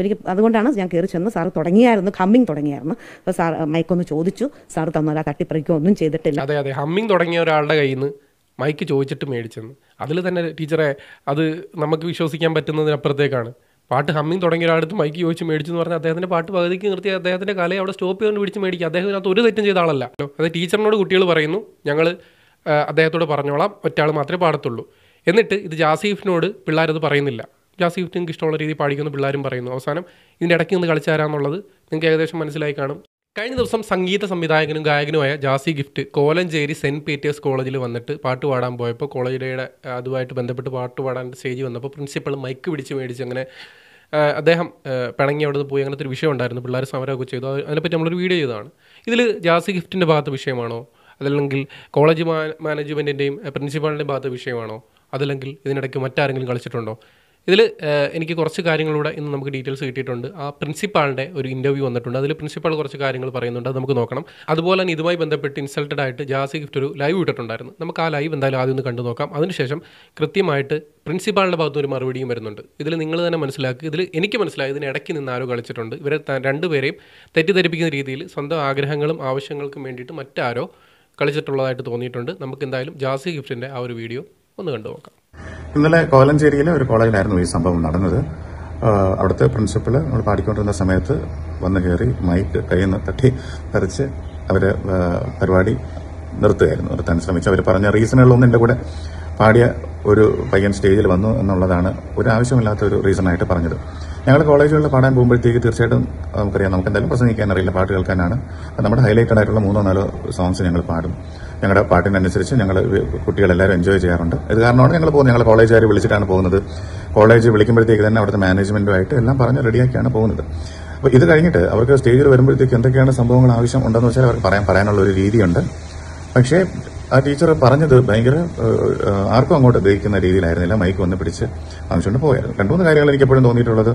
അപ്പോൾ എനിക്ക് അതുകൊണ്ടാണ് ഞാൻ കയറി ചെന്ന് സാറ് തുടങ്ങിയായിരുന്നു, ഹമ്മിങ് തുടങ്ങിയായിരുന്നു. അപ്പോൾ സാർ മൈക്കൊന്ന് ചോദിച്ചു, സാറ് തന്നല്ല, തട്ടിപ്പറിക്കുകയോ ഒന്നും ചെയ്തിട്ടില്ല. അതെ അതെ, ഹമ്മിങ് തുടങ്ങിയ ഒരാളുടെ കയ്യിൽ നിന്ന് മൈക്ക് ചോദിച്ചിട്ട് മേടിച്ചെന്ന്. അതിൽ തന്നെ ടീച്ചറെ അത് നമുക്ക് വിശ്വസിക്കാൻ പറ്റുന്നതിനപ്പുറത്തേക്കാണ്. പാട്ട് ഹമ്മിങ് തുടങ്ങിയ ഒരാളടുത്ത് മൈക്ക് ചോദിച്ച് മേടിച്ചു എന്ന് പറഞ്ഞാൽ അദ്ദേഹത്തിൻ്റെ പാട്ട് പകുതിക്ക് നിർത്തി അദ്ദേഹത്തിൻ്റെ കലയെ അവിടെ സ്റ്റോപ്പ് ചെയ്തുകൊണ്ട് പിടിച്ച് മേടിക്കുക. അദ്ദേഹത്തിനകത്ത് ഒരു തെറ്റും ചെയ്ത ആളല്ല. അത് ടീച്ചറിനോട് കുട്ടികൾ പറയുന്നു, ഞങ്ങൾ അദ്ദേഹത്തോട് പറഞ്ഞോളാം, ഒറ്റയാൾ മാത്രമേ പാടത്തുള്ളൂ. എന്നിട്ട് ഇത് ജാസിഫിനോട് പിള്ളേരത് പറയുന്നില്ല. ജാസിഫ് നിങ്ങൾക്ക് ഇഷ്ടമുള്ള രീതിയിൽ പാടിക്കുമെന്ന് പിള്ളേരും പറയുന്നു. അവസാനം ഇതിൻ്റെ ഇടയ്ക്ക് നിന്ന് കളിച്ചാരാന്നുള്ളത് നിങ്ങൾക്ക് ഏകദേശം മനസ്സിലായി കാണും. കഴിഞ്ഞ ദിവസം സംഗീത സംവിധായകനും ഗായകനുമായ ജാസി ഗിഫ്റ്റ് കോലഞ്ചേരി സെൻറ്റ് പീറ്റേഴ്സ് കോളേജിൽ വന്നിട്ട് പാട്ട് പാടാൻ പോയപ്പോൾ കോളേജിലെ അതുമായിട്ട് ബന്ധപ്പെട്ട് പാട്ട് പാടാൻ സ്റ്റേജിൽ വന്നപ്പോൾ പ്രിൻസിപ്പൾ മൈക്ക് പിടിച്ച് മേടിച്ച് അങ്ങനെ അദ്ദേഹം പിണങ്ങി അവിടെ നിന്ന് പോയി. അങ്ങനത്തെ ഒരു വിഷയം ഉണ്ടായിരുന്നു. പിള്ളേർ സമരമൊക്കെ ചെയ്തു. അതിനെപ്പറ്റി നമ്മളൊരു വീഡിയോ ചെയ്തതാണ്. ഇതിൽ ജാസി ഗിഫ്റ്റിൻ്റെ ഭാഗത്ത് വിഷയമാണോ, അതല്ലെങ്കിൽ കോളേജ് മാനേജ്മെൻറ്റിൻ്റെയും പ്രിൻസിപ്പാളിൻ്റെ ഭാഗത്ത് വിഷയമാണോ, അതല്ലെങ്കിൽ ഇതിനിടയ്ക്ക് മറ്റാരെങ്കിലും കളിച്ചിട്ടുണ്ടോ? ഇതിൽ എനിക്ക് കുറച്ച് കാര്യങ്ങളിലൂടെ ഇന്ന് നമുക്ക് ഡീറ്റെയിൽസ് കിട്ടിയിട്ടുണ്ട്. ആ പ്രിൻസിപ്പാളിൻ്റെ ഒരു ഇൻ്റർവ്യൂ വന്നിട്ടുണ്ട്. അതിൽ പ്രിൻസിപ്പാൾ കുറച്ച് കാര്യങ്ങൾ പറയുന്നുണ്ട്, അത് നമുക്ക് നോക്കണം. അതുപോലെ തന്നെ ഇതുമായി ബന്ധപ്പെട്ട് ഇൻസൾട്ടഡ് ആയിട്ട് ജാസി ഗിഫ്റ്റ് ഒരു ലൈവ് ഇട്ടിട്ടുണ്ടായിരുന്നു. നമുക്ക് ആ ലൈവ് എന്തായാലും ആദ്യം ഒന്ന് കണ്ടു നോക്കാം. അതിനുശേഷം കൃത്യമായിട്ട് പ്രിൻസിപ്പാളിൻ്റെ ഭാഗത്ത് ഒരു മറുപടിയും വരുന്നുണ്ട്. ഇതിൽ നിങ്ങൾ തന്നെ മനസ്സിലാക്കുക. ഇതിൽ എനിക്ക് മനസ്സിലായി ഇതിന് ഇടയ്ക്ക് നിന്ന് ആരോ കളിച്ചിട്ടുണ്ട്. ഇവരെ രണ്ടുപേരെയും തെറ്റിദ്ധരിപ്പിക്കുന്ന രീതിയിൽ സ്വന്തം ആഗ്രഹങ്ങളും ആവശ്യങ്ങൾക്കും വേണ്ടിയിട്ട് മറ്റാരോ കളിച്ചിട്ടുള്ളതായിട്ട് തോന്നിയിട്ടുണ്ട്. നമുക്ക് എന്തായാലും ജാസി ഗിഫ്റ്റിൻ്റെ ആ ഒരു വീഡിയോ ഒന്ന് കണ്ടു നോക്കാം. ഇന്നലെ കോലഞ്ചേരിയിലെ ഒരു കോളേജിലായിരുന്നു ഈ സംഭവം നടന്നത്. അവിടുത്തെ പ്രിൻസിപ്പൾ നമ്മൾ പാടിക്കൊണ്ടിരുന്ന സമയത്ത് വന്ന് കയറി മൈക്ക് കയ്യിൽ നിന്ന് തട്ടി തെറിച്ച് അവർ പരിപാടി നിർത്താൻ ശ്രമിച്ചു. അവർ പറഞ്ഞ റീസണുകളൊന്നും എൻ്റെ കൂടെ പാടിയ ഒരു പയ്യൻ സ്റ്റേജിൽ വന്നു എന്നുള്ളതാണ് ഒരു ആവശ്യമില്ലാത്ത ഒരു റീസണായിട്ട് പറഞ്ഞത്. ഞങ്ങൾ കോളേജുകളിൽ പാടാൻ പോകുമ്പോഴത്തേക്ക് തീർച്ചയായിട്ടും നമുക്കറിയാം, നമുക്ക് എന്തായാലും പ്രസംഗിക്കാൻ അറിയില്ല, പാട്ട് കേൾക്കാനാണ്. നമ്മുടെ ഹൈലൈറ്റഡ് ആയിട്ടുള്ള 3-4 സോങ്സ് ഞങ്ങൾ പാടും. ഞങ്ങളുടെ പാട്ടിനനുസരിച്ച് ഞങ്ങൾ കുട്ടികളെല്ലാവരും എൻജോയ് ചെയ്യാറുണ്ട്. ഇത് കാരണമാണ് ഞങ്ങൾ പോകുന്നത്. ഞങ്ങൾ കോളേജുകാർ വിളിച്ചിട്ടാണ് പോകുന്നത്. കോളേജ് വിളിക്കുമ്പോഴത്തേക്ക് തന്നെ അവിടുത്തെ മാനേജ്മെന്റുമായിട്ട് എല്ലാം പറഞ്ഞ് റെഡിയാക്കിയാണ് പോകുന്നത്. അപ്പോൾ ഇത് കഴിഞ്ഞിട്ട് അവർക്ക് സ്റ്റേജിൽ വരുമ്പോഴത്തേക്ക് എന്തൊക്കെയാണ് സംഭവങ്ങൾ ആവശ്യം ഉണ്ടെന്ന് വെച്ചാൽ അവർക്ക് പറയാനുള്ള ഒരു രീതിയുണ്ട്. പക്ഷേ ആ ടീച്ചർ പറഞ്ഞത് ഭയങ്കര ആർക്കും അങ്ങോട്ട് ഗ്രഹിക്കുന്ന രീതിയിലായിരുന്നില്ല. മൈക്ക് വന്ന് പിടിച്ച് വാങ്ങിച്ചുകൊണ്ട് പോയായിരുന്നു. 2-3 കാര്യങ്ങൾ എനിക്ക് എപ്പോഴും തോന്നിയിട്ടുള്ളത്,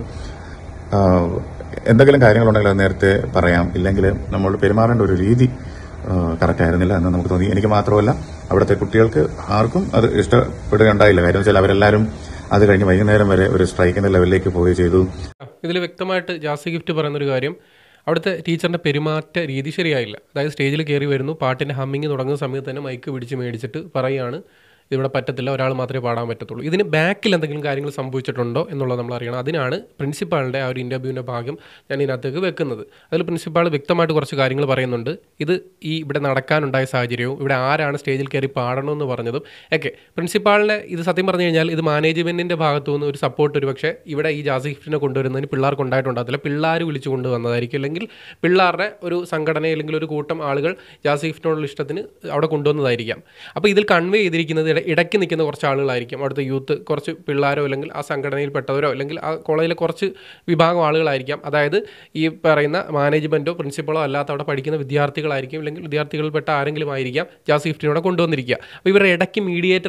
എന്തെങ്കിലും കാര്യങ്ങളുണ്ടെങ്കിൽ അത് നേരത്തെ പറയാം, ഇല്ലെങ്കിൽ നമ്മൾ പെരുമാറേണ്ട ഒരു രീതി കറക്റ്റ് ആയിരുന്നില്ല എന്ന് നമുക്ക് തോന്നി. എനിക്ക് മാത്രമല്ല, അവിടുത്തെ കുട്ടികൾക്ക് ആർക്കും അത് ഇഷ്ടപ്പെടുകയുണ്ടായില്ല. കാര്യം വെച്ചാൽ അവരെല്ലാവരും അത് കഴിഞ്ഞ് വൈകുന്നേരം വരെ ഒരു സ്ട്രൈക്കിന്റെ ലെവലിലേക്ക് പോവുകയും ചെയ്തു. ഇതിൽ വ്യക്തമായിട്ട് ജാസി ഗിഫ്റ്റ് പറയുന്നൊരു കാര്യം, അവിടുത്തെ ടീച്ചറിൻ്റെ പെരുമാറ്റ രീതി ശരിയായില്ല. അതായത് സ്റ്റേജിൽ കയറി വരുന്നു, പാട്ടിൻ്റെ ഹമ്മിങ് തുടങ്ങുന്ന സമയത്ത് തന്നെ മൈക്ക് പിടിച്ച് മേടിച്ചിട്ട് പറയുകയാണ് ഇവിടെ പറ്റത്തില്ല, ഒരാൾ മാത്രമേ പാടാൻ പറ്റത്തുള്ളൂ. ഇതിന് ബാക്കിൽ എന്തെങ്കിലും കാര്യങ്ങൾ സംഭവിച്ചിട്ടുണ്ടോ എന്നുള്ളത് നമ്മൾ അറിയണം. അതിനാണ് പ്രിൻസിപ്പാളിൻ്റെ ആ ഒരു ഇൻ്റർവ്യൂവിൻ്റെ ഭാഗം ഞാൻ ഇതിനകത്തേക്ക് വെക്കുന്നത്. അതിൽ പ്രിൻസിപ്പാൾ വ്യക്തമായിട്ട് കുറച്ച് കാര്യങ്ങൾ പറയുന്നുണ്ട്. ഇത് ഇവിടെ നടക്കാനുണ്ടായ സാഹചര്യവും ഇവിടെ ആരാണ് സ്റ്റേജിൽ കയറി പാടണമെന്ന് പറഞ്ഞതും ഒക്കെ. പ്രിൻസിപ്പാളിനെ ഇത് സത്യം പറഞ്ഞു കഴിഞ്ഞാൽ ഇത് മാനേജ്മെൻറ്റിൻ്റെ ഭാഗത്തു നിന്ന് ഒരു സപ്പോർട്ട് ഒരു പക്ഷേ ഇവിടെ ഈ ജാസി ഗിഫ്റ്റിനെ കൊണ്ടുവരുന്നതിന് പിള്ളേർക്ക് ഉണ്ടായിട്ടുണ്ടാകത്തില്ല. പിള്ളേർ വിളിച്ചു കൊണ്ടുവന്നതായിരിക്കും, അല്ലെങ്കിൽ പിള്ളേരുടെ ഒരു സംഘടന അല്ലെങ്കിൽ ഒരു കൂട്ടം ആളുകൾ ജാസി ഗിഫ്റ്റിനോടുള്ള ഇഷ്ടത്തിന് അവിടെ കൊണ്ടുവന്നതായിരിക്കാം. അപ്പോൾ ഇതിൽ കൺവേ ചെയ്തിരിക്കുന്നത് ഇടയ്ക്ക് നിൽക്കുന്ന കുറച്ച് ആളുകളായിരിക്കും. അവിടുത്തെ യൂത്ത് കുറച്ച് പിള്ളേരോ അല്ലെങ്കിൽ ആ സംഘടനയിൽപ്പെട്ടവരോ അല്ലെങ്കിൽ ആ കോളേജിലെ കുറച്ച് വിഭാഗം ആളുകളായിരിക്കാം. അതായത് ഈ പറയുന്ന മാനേജ്മെൻറ്റോ പ്രിൻസിപ്പളോ അല്ലാത്ത അവിടെ പഠിക്കുന്ന വിദ്യാർത്ഥികളായിരിക്കും, അല്ലെങ്കിൽ വിദ്യാർത്ഥികളിൽപ്പെട്ട ആരെങ്കിലും ആയിരിക്കാം ജാസി ഗിഫ്റ്റിനോടെ കൊണ്ടുവന്നിരിക്കുക. അപ്പോൾ ഇവരുടെ ഇടയ്ക്ക്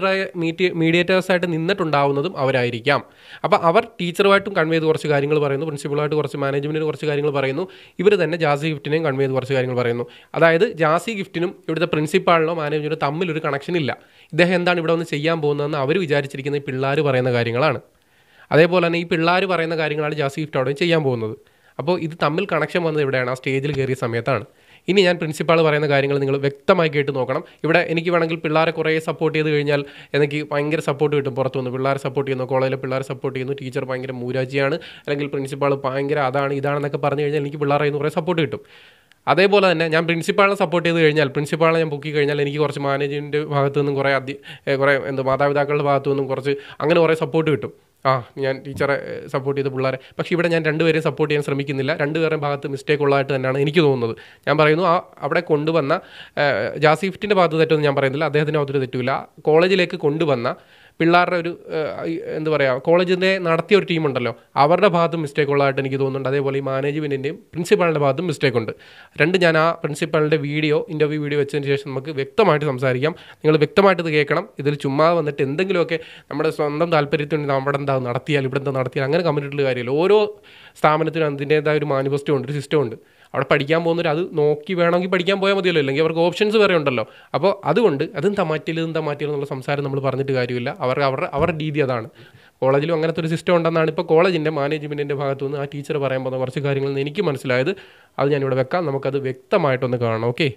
മീഡിയേറ്റേഴ്സായിട്ട് നിന്നിട്ടുണ്ടാവുന്നതും അവരായിരിക്കാം. അപ്പോൾ അവർ ടീച്ചറുമായിട്ടും കൺവേ ചെയ്ത് കുറച്ച് കാര്യങ്ങൾ പറയുന്നു, പ്രിൻസിപ്പളുമായിട്ട് കുറച്ച് മാനേജ്മെൻറ്റിന് കുറച്ച് കാര്യങ്ങൾ പറയുന്നു. ഇവർ തന്നെ ജാസി ഗിഫ്റ്റിനെയും കൺവേ ചെയ്ത് കുറച്ച് കാര്യങ്ങൾ പറയുന്നു. അതായത് ജാസി ഗിഫ്റ്റിനും ഇവിടുത്തെ പ്രിൻസിപ്പാളിനോ മാനേജ്മെൻറ്റിനോ തമ്മിലൊരു കണക്ഷൻ ഇല്ല. ഇദ്ദേഹം എന്താണ് ഇവിടെ വന്ന് ചെയ്യാൻ പോകുന്നതെന്ന് അവർ വിചാരിച്ചിരിക്കുന്ന ഈ പിള്ളേർ പറയുന്ന കാര്യങ്ങളാണ്. അതേപോലെ തന്നെ ഈ പിള്ളേർ പറയുന്ന കാര്യങ്ങളാണ് ജാസി ഗിഫ്റ്റ് അവിടെ ചെയ്യാൻ പോകുന്നത്. അപ്പോൾ ഇത് തമ്മിൽ കണക്ഷൻ വന്നത് എവിടെയാണ്? ആ സ്റ്റേജിൽ കയറിയ സമയത്താണ്. ഇനി ഞാൻ പ്രിൻസിപ്പാൾ പറയുന്ന കാര്യങ്ങൾ നിങ്ങൾ വ്യക്തമായി കേട്ട് നോക്കണം. ഇവിടെ എനിക്ക് വേണമെങ്കിൽ പിള്ളേരെ കുറേ സപ്പോർട്ട് ചെയ്ത് കഴിഞ്ഞാൽ എനിക്ക് ഭയങ്കര സപ്പോർട്ട് കിട്ടും. പുറത്തുനിന്ന് പിള്ളേരെ സപ്പോർട്ട് ചെയ്യുന്നു, കോളേജിലെ പിള്ളേരെ സപ്പോർട്ട് ചെയ്യുന്നു, ടീച്ചർ ഭയങ്കര മൂരാജിയാണ്, അല്ലെങ്കിൽ പ്രിൻസിപ്പാൾ ഭയങ്കര അതാണ് ഇതാണെന്നൊക്കെ പറഞ്ഞു കഴിഞ്ഞാൽ എനിക്ക് പിള്ളേരെ കുറേ സപ്പോർട്ട് കിട്ടും. അതേപോലെ തന്നെ ഞാൻ പ്രിൻസിപ്പാളിനെ സപ്പോർട്ട് ചെയ്ത് കഴിഞ്ഞാൽ, പ്രിൻസിപ്പാളിനെ ഞാൻ പൊക്കി കഴിഞ്ഞാൽ എനിക്ക് കുറച്ച് മാനേജ്മെൻറ്റ് ഭാഗത്തു നിന്നും കുറേ മാതാപിതാക്കളുടെ ഭാഗത്തു നിന്നും കുറച്ച് അങ്ങനെ കുറേ സപ്പോർട്ട് കിട്ടും. ഞാൻ ടീച്ചറെ സപ്പോർട്ട് ചെയ്ത് പിള്ളേരെ. പക്ഷേ ഇവിടെ ഞാൻ രണ്ടുപേരെയും സപ്പോർട്ട് ചെയ്യാൻ ശ്രമിക്കുന്നില്ല. രണ്ടുപേരുടെയും ഭാഗത്ത് മിസ്റ്റേക്ക് ഉള്ളതായിട്ട് തന്നെയാണ് എനിക്ക് തോന്നുന്നത്. ഞാൻ പറയുന്നു അവിടെ കൊണ്ടുവന്ന ജാസി ഗിഫ്റ്റിൻ്റെ ഭാഗത്ത് തെറ്റൊന്നും ഞാൻ പറയുന്നില്ല, അദ്ദേഹത്തിൻ്റെ ഭാഗത്തൊരു തെറ്റുമില്ല. കോളേജിലേക്ക് കൊണ്ടുവന്ന പിള്ളേരുടെ ഒരു എന്താ പറയുക, കോളേജിൻ്റെ നടത്തിയ ഒരു ടീമുണ്ടല്ലോ, അവരുടെ ഭാഗത്തും മിസ്റ്റേക്ക് ഉള്ളതായിട്ട് എനിക്ക് തോന്നുന്നുണ്ട്. അതേപോലെ ഈ മാനേജ്മെൻറ്റിൻ്റെയും പ്രിൻസിപ്പാളിൻ്റെ ഭാഗത്തും മിസ്റ്റേക്ക് ഉണ്ട്. ഞാൻ ആ പ്രിൻസിപ്പാളിൻ്റെ ഇൻ്റർവ്യൂ വീഡിയോ വെച്ചതിന് ശേഷം നമുക്ക് വ്യക്തമായിട്ട് സംസാരിക്കാം. നിങ്ങൾ വ്യക്തമായിട്ട് ഇത് കേൾക്കണം. ഇതിൽ ചുമ്മാ വന്നിട്ട് എന്തെങ്കിലുമൊക്കെ നമ്മുടെ സ്വന്തം താല്പര്യത്തിന് അവിടെ എന്താ നടത്തിയാൽ ഇവിടെ എന്താ നടത്തിയാൽ അങ്ങനെ കമൻറ്റിട്ടുള്ള കാര്യമില്ല. ഓരോ സ്ഥാപനത്തിനും അതിൻ്റേതായ ഒരു മാനിഫെസ്റ്റോ ഉണ്ട്, ഒരു സിസ്റ്റം ഉണ്ട്. അവിടെ പഠിക്കാൻ പോകുന്നവർ അത് നോക്കി വേണമെങ്കിൽ പഠിക്കാൻ പോയാൽ മതിയല്ലോ, അല്ലെങ്കിൽ അവർക്ക് ഓപ്ഷൻസ് വേറെ ഉണ്ടല്ലോ. അപ്പോൾ അതുകൊണ്ട് അതെന്താ മാറ്റിയില്ല എന്നുള്ള സംസാരം നമ്മൾ പറഞ്ഞിട്ട് കാര്യമില്ല. അവരുടെ രീതി അതാണ്. കോളേജിലും അങ്ങനത്തെ ഒരു സിസ്റ്റം ഉണ്ടെന്നാണ് ഇപ്പോൾ കോളേജിൻ്റെ മാനേജ്മെൻറ്റിൻ്റെ ഭാഗത്തു നിന്ന് ആ ടീച്ചർ പറയാൻ പോകുന്ന കുറച്ച് കാര്യങ്ങളിൽ നിന്ന് എനിക്ക് മനസ്സിലായത്. അത് ഞാനിവിടെ വെക്കാം, നമുക്കത് വ്യക്തമായിട്ടൊന്ന് കാണണം. ഓക്കെ.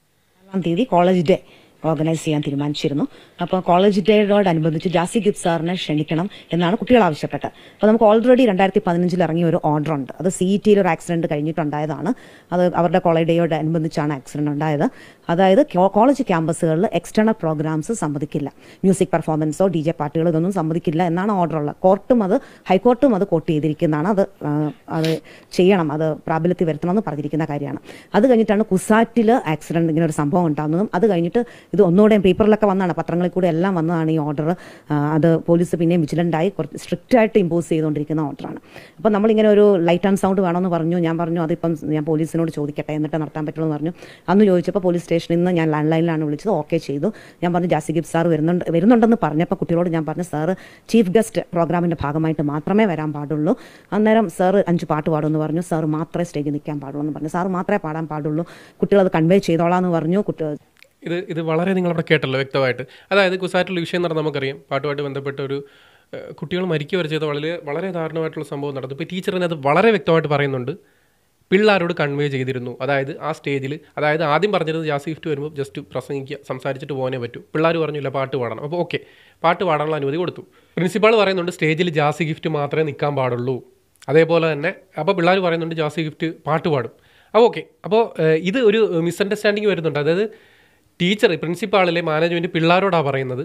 1 തീയതി കോളേജ് ഡേ ഓർഗനൈസ് ചെയ്യാൻ തീരുമാനിച്ചിരുന്നു. അപ്പോൾ കോളേജ് ഡേയോടനുബന്ധിച്ച് ജാസി ഗിബ്സ് സാറിനെ ക്ഷണിക്കണം എന്നാണ് കുട്ടികൾ ആവശ്യപ്പെട്ടത്. അപ്പോൾ നമുക്ക് ഓൾറെഡി 2015 ഇറങ്ങിയ ഒരു ഓർഡർ ഉണ്ട്. അത് CETയിൽ ഒരു ആക്സിഡൻറ്റ് കഴിഞ്ഞിട്ടുണ്ടായതാണ്. അത് അവരുടെ കോളേജ് ഡേയോടനുബന്ധിച്ചാണ് ആക്സിഡൻറ്റ് ഉണ്ടായത്. അതായത് കോളേജ് ക്യാമ്പസുകളിൽ എക്സ്റ്റേണൽ പ്രോഗ്രാംസ് സമ്മതിക്കില്ല, മ്യൂസിക് പെർഫോമൻസോ DJ പാർട്ടികളോ ഇതൊന്നും സമ്മതിക്കില്ല എന്നാണ് ഓർഡറുള്ളത്. ഹൈക്കോർട്ടും അത് കോട്ട് ചെയ്തിരിക്കുന്നതാണ്. അത് ചെയ്യണം, അത് പ്രാബല്യത്തിൽ വരുത്തണമെന്ന് പറഞ്ഞിരിക്കുന്ന കാര്യമാണ്. അത് കഴിഞ്ഞിട്ടാണ് കുസാറ്റിൽ ആക്സിഡൻറ്റ് ഇങ്ങനെ ഒരു സംഭവം ഉണ്ടാകുന്നതും അത് കഴിഞ്ഞിട്ട് ഇത് ഒന്നുകൂടെയും പേപ്പറിലൊക്കെ വന്നതാണ്, പത്രങ്ങളിൽ കൂടെ എല്ലാം വന്നതാണ് ഈ ഓർഡർ. അത് പോലീസ് പിന്നെയും വിജിലൻ്റായി കുറച്ച് സ്ട്രിക്റ്റായിട്ട് ഇമ്പോസ് ചെയ്തുകൊണ്ടിരിക്കുന്ന ഓർഡറാണ്. അപ്പോൾ നമ്മളിങ്ങനെ ഒരു ലൈറ്റ് ആൻഡ് സൗണ്ട് വേണമെന്ന് പറഞ്ഞു. ഞാൻ പറഞ്ഞു അതിപ്പം ഞാൻ പോലീസിനോട് ചോദിക്കട്ടെ എന്നിട്ട് നടത്താൻ പറ്റുള്ളൂ എന്ന് പറഞ്ഞു. അന്ന് ചോദിച്ചപ്പോൾ പോലീസ് സ്റ്റേഷനിൽ നിന്ന് ഞാൻ ലാൻഡ് ലൈനിലാണ് വിളിച്ചത്. ഓക്കെ ചെയ്തു. ഞാൻ പറഞ്ഞു ജാസി ഗിബ്സ് സാർ വരുന്നുണ്ടെന്ന് പറഞ്ഞപ്പോൾ കുട്ടികളോട് ഞാൻ പറഞ്ഞു സാറ് ചീഫ് ഗസ്റ്റ് പ്രോഗ്രാമിൻ്റെ ഭാഗമായിട്ട് മാത്രമേ വരാൻ പാടുള്ളൂ. അന്നേരം സാർ 5 പാട്ട് പാടുമെന്ന് പറഞ്ഞു. സാർ മാത്രമേ സ്റ്റേജിൽ നിൽക്കാൻ പാടുള്ളൂ എന്ന് പറഞ്ഞു. സാർ മാത്രമേ പാടാൻ പാടുള്ളൂ, കുട്ടികളത് കൺവേ ചെയ്തോളാം എന്ന് പറഞ്ഞു. ഇത് വളരെ നിങ്ങളവിടെ കേട്ടല്ലോ വ്യക്തമായിട്ട്. അതായത് കുസാറ്റിലുള്ള വിഷയം നടന്ന് നമുക്കറിയാം, പാട്ടുമായിട്ട് ബന്ധപ്പെട്ട ഒരു കുട്ടികൾ മരിക്കുക വരെ ചെയ്ത വളരെ ദാരുണമായിട്ടുള്ള സംഭവം നടന്നു. ഇപ്പോൾ ടീച്ചറിന് അത് വളരെ വ്യക്തമായിട്ട് പറയുന്നുണ്ട്, പിള്ളേരോട് കൺവേ ചെയ്തിരുന്നു. അതായത് ആ സ്റ്റേജിൽ, അതായത് ആദ്യം പറഞ്ഞിരുന്നത് ജാസി ഗിഫ്റ്റ് വരുമ്പോൾ ജസ്റ്റ് പ്രസംഗിക്കുക, സംസാരിച്ചിട്ട് പോകാനേ പറ്റൂ. പിള്ളേർ പറഞ്ഞില്ല പാട്ട് പാടണം. അപ്പോൾ ഓക്കെ, പാട്ട് പാടാനുള്ള അനുമതി കൊടുത്തു. പ്രിൻസിപ്പാൾ പറയുന്നുണ്ട് സ്റ്റേജിൽ ജാസി ഗിഫ്റ്റ് മാത്രമേ നിൽക്കാൻ പാടുള്ളൂ. അതേപോലെ തന്നെ അപ്പോൾ പിള്ളേർ പറയുന്നുണ്ട് ജാസി ഗിഫ്റ്റ് പാട്ട് പാടും. അപ്പോൾ ഓക്കെ, അപ്പോൾ ഇത് ഒരു മിസ്അണ്ടർസ്റ്റാൻഡിങ് വരുന്നുണ്ട്. അതായത് ടീച്ചർ, പ്രിൻസിപ്പാളിലെ മാനേജ്മെൻറ്റ് പിള്ളേരോടാണ് പറയുന്നത്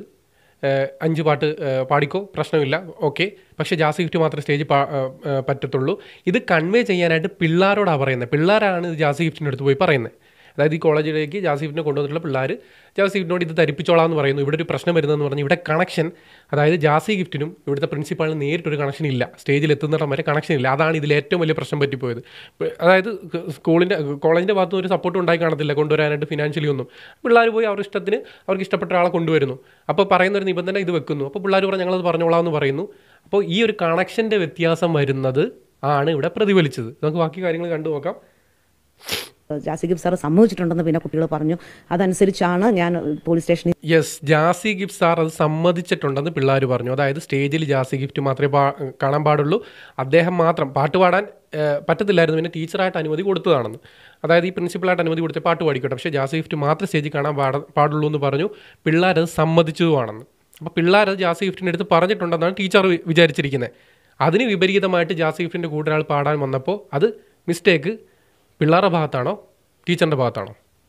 5 പാട്ട് പാടിക്കോ, പ്രശ്നമില്ല, ഓക്കെ, പക്ഷേ ജാസി ഗിഫ്റ്റ് മാത്രമേ സ്റ്റേജിൽ പറ്റത്തുള്ളൂ. ഇത് കൺവേ ചെയ്യാനായിട്ട് പിള്ളേരോടാണ് പറയുന്നത്. പിള്ളേരാണ് ഇത് ജാസി ഗിഫ്റ്റിൻ്റെ അടുത്ത് പോയി പറയുന്നത്. അതായത് ഈ കോളേജിലേക്ക് ജാസി ഗിഫ്റ്റിനെ കൊണ്ടുവന്നിട്ടുള്ള പിള്ളേർ ജാസി ഗിഫ്റ്റിനോട് ഇത് ധരിപ്പിച്ചോളാം എന്ന് പറയുന്നു. ഇവിടെ ഒരു പ്രശ്നം വരുന്നതെന്ന് പറഞ്ഞാൽ ഇവിടെ കണക്ഷൻ, അതായത് ജാസി ഗിഫ്റ്റിനും ഇവിടുത്തെ പ്രിൻസിപ്പാളിന് നേരിട്ടൊരു കണക്ഷൻ ഇല്ല, സ്റ്റേജിൽ എത്തുന്നിടം വരെ കണക്ഷൻ ഇല്ല. അതാണ് ഇതിൽ ഏറ്റവും വലിയ പ്രശ്നം പറ്റിപ്പോയത്. അതായത് കോളേജിൻ്റെ ഭാഗത്തുനിന്ന് ഒരു സപ്പോർട്ട് ഉണ്ടായി കാണത്തില്ല കൊണ്ടുവരാനായിട്ട് ഫിനാൻഷ്യലി ഒന്നും. പിള്ളേർ പോയി അവരുടെ ഇഷ്ടത്തിന് അവർക്ക് ഇഷ്ടപ്പെട്ട ഒരാളെ കൊണ്ടുവരുന്നു. അപ്പോൾ പറയുന്ന ഒരു നിബന്ധന ഇത് വെക്കുന്നു. അപ്പോൾ പിള്ളേർ പറഞ്ഞ് ഞങ്ങളത് പറഞ്ഞോളാം എന്ന് പറയുന്നു. അപ്പോൾ ഈ ഒരു കണക്ഷൻ്റെ വ്യത്യാസം വരുന്നത് ആണ് ഇവിടെ പ്രതിഫലിച്ചത്. നമുക്ക് ബാക്കി കാര്യങ്ങൾ കണ്ടു നോക്കാം. ജാസി ഗിബ്സ് സാർ സമ്മതിച്ചിട്ടുണ്ടെന്ന് പിന്നെ കുട്ടികൾ പറഞ്ഞു. അതനുസരിച്ചാണ് ഞാൻ പോലീസ് സ്റ്റേഷനിൽ ജാസി ഗിഫ്റ്റ് സാർ അത് സമ്മതിച്ചിട്ടുണ്ടെന്ന് പിള്ളേർ പറഞ്ഞു. അതായത് സ്റ്റേജിൽ ജാസി ഗിഫ്റ്റ് മാത്രമേ കാണാൻ പാടുള്ളൂ, അദ്ദേഹം മാത്രം പാട്ട് പാടാൻ പറ്റത്തില്ലായിരുന്നു, പിന്നെ ടീച്ചറായിട്ട് അനുമതി കൊടുത്തതാണെന്ന്. അതായത് ഈ പ്രിൻസിപ്പളായിട്ട് അനുമതി കൊടുത്തേ പാട്ട് പാടിക്കോട്ടെ, പക്ഷേ ജാസി ഗിഫ്റ്റ് മാത്രമേ സ്റ്റേജിൽ കാണാൻ പാടുള്ളൂ എന്ന് പറഞ്ഞു. പിള്ളേരത് സമ്മതിച്ചതുമാണെന്ന്. അപ്പോൾ പിള്ളേരത് ജാസി ഗിഫ്റ്റിൻ്റെ അടുത്ത് പറഞ്ഞിട്ടുണ്ടെന്നാണ് ടീച്ചർ വിചാരിച്ചിരിക്കുന്നത്. അതിന് വിപരീതമായിട്ട് ജാസി ഗിഫ്റ്റിൻ്റെ കൂടെ ഒരാൾ പാടാൻ വന്നപ്പോൾ അത് മിസ്റ്റേക്ക് പിള്ളേരുടെ ഭാഗത്താണോ ടീച്ചറിൻ്റെ ഭാഗത്താണോ?